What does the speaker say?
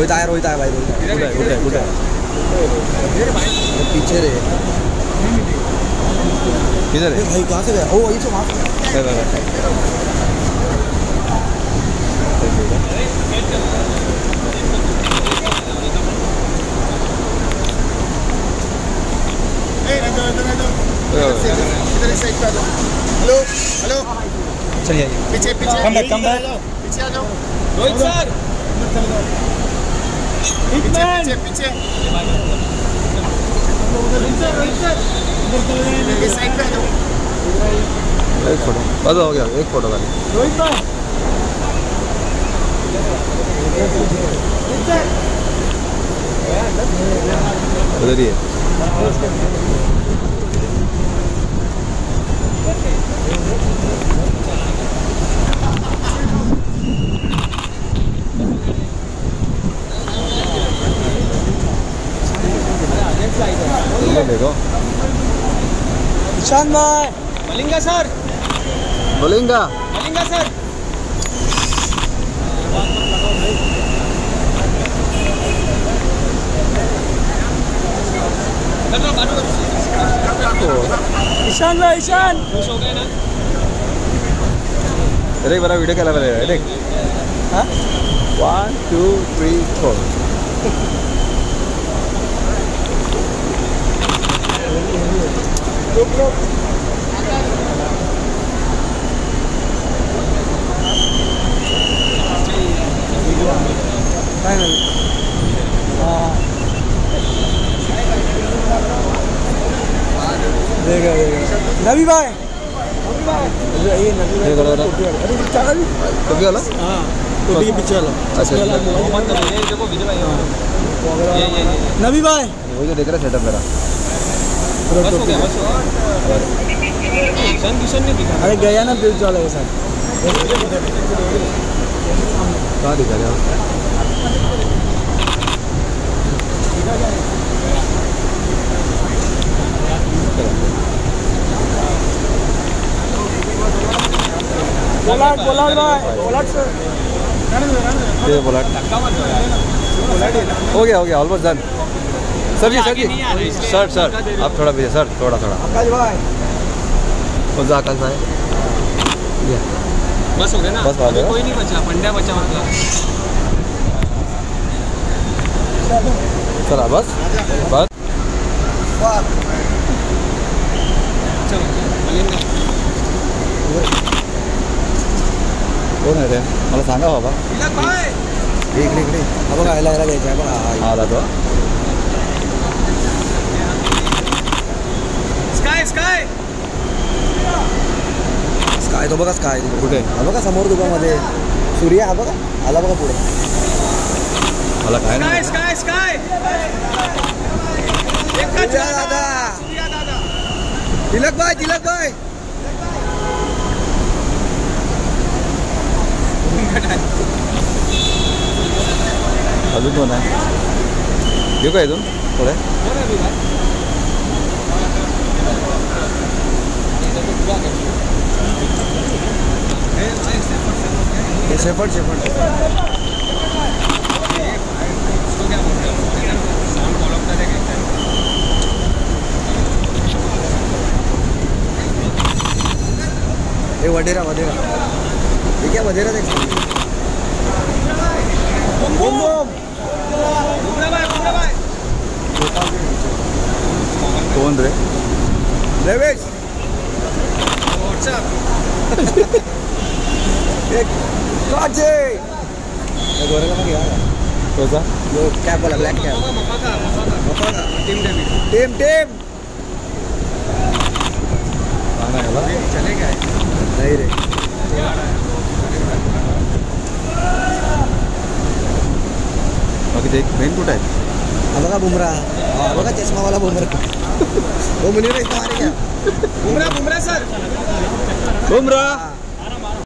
रोहित आया भाई रोहित कुठे पीछे रे किधर है भाई कहाँ से गया? ओ वही से वहाँ हेलो हेलो चलिए पीछे कम बैक पीछे आ जाओ रोहित सर पीछे साइड पे आ जाओ एक फोटो बस हो गया एक फोटो खाली रोहित भाई उधर ही है देखो ईशान भाई मलिंगा सर ईशान खुश हो गए ना अरे बड़ा वीडियो क्या लगा रहा है देख हाँ 1 2 3 4 देखा नबी भाई ये नबी भाई तो क्या वाला हाँ तो ये पीछे वाला अच्छा देखो विजय भाई ये नबी भाई वो जो देख रहा सेटअप मेरा बस हो गया किशन नहीं दिखा अरे गया ना बीच वाले के साथ कहाँ दिखा रहा बोला हो गया almost done sir ji sir आप थोड़ा भैया सर थोड़ा आकाश भाई कौन सा आकाश भाई बस हो गया ना बस आ गया कोई नहीं बचा पंड्या बचा मतलब चला बस कोण आहे रे मला सांगा बाबा इकडे हा बघा यायला घ्यायचं आहे बघा आला तो स्काय तो बघा स्काय कुठे हा बघा समोर दुकानामध्ये सूर्य हा बघा आला बघा पुढे मला काय नाही स्काय दादा तिलक भाई अजून कोण आहे घेऊ का इथून थोडे शेफर्ड ये वडेरा ये क्या वडेरा देख कोण रे देवेश गोरेला मग या कसा जो कॅप वाला ब्लॅक कॅप टीम चले गए नहीं रे बाकी देख मेन कुठं आहे हा बघा बुमराह बघा चष्मा वाला बुमराह वो मुनीर इतना मारे क्या बुमराह सर बुमराह